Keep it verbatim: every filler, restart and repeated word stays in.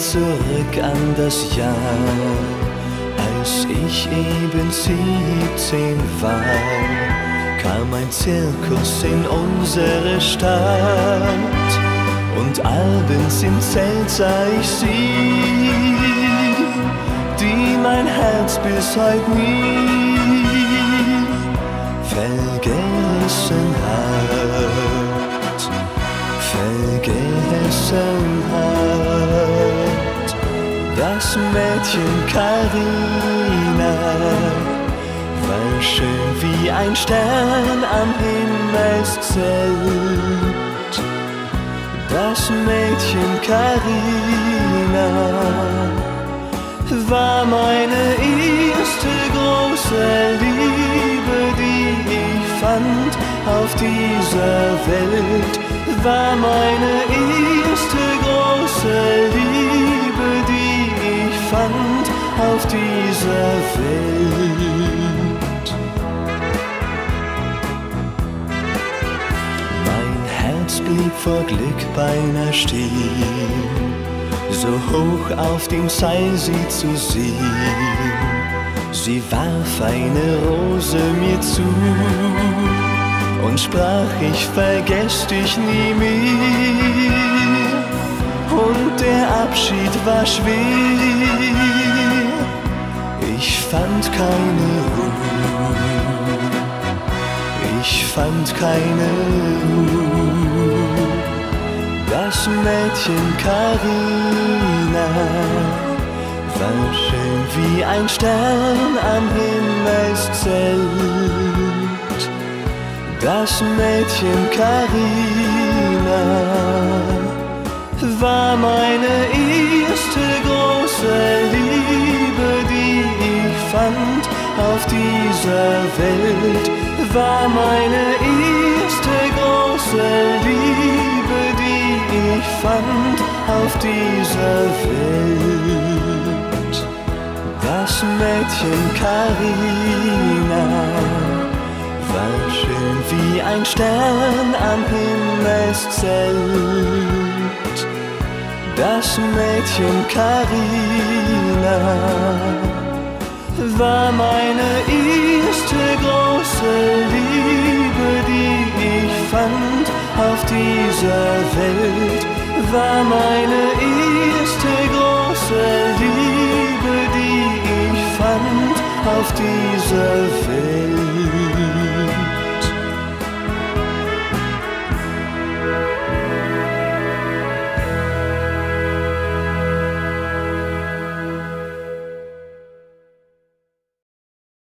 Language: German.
zurück an das Jahr, als ich eben siebzehn war, kam ein Zirkus in unsere Stadt und abends im Zelt sah ich sie, die mein Herz bis heute nie vergessen hat, vergessen hat. Das Mädchen Carina war schön wie ein Stern am Himmelszelt. Das Mädchen Carina war meine erste große Liebe, die ich fand auf dieser Welt. War meine erste große Liebe, die ich fand auf dieser Welt. Mein Herz blieb vor Glück beinahe stehen, so hoch auf dem Seil sie zu sehen. Sie warf eine Rose mir zu und sprach, ich vergess dich nie mehr. Und der Abschied war schwer, ich fand keine Ruhe, ich fand keine Ruhe. Das Mädchen Carina war schön wie ein Stern am Himmelszelt. Das Mädchen Carina war meine erste große Liebe, die ich fand auf dieser Welt. War meine erste große Liebe, die ich fand auf dieser Welt. Das Mädchen Carina war schön wie ein Stern am Himmelszelt. Das Mädchen Carina war meine erste große Liebe, die ich fand auf dieser Welt. War meine erste große Liebe, die ich fand auf dieser Welt.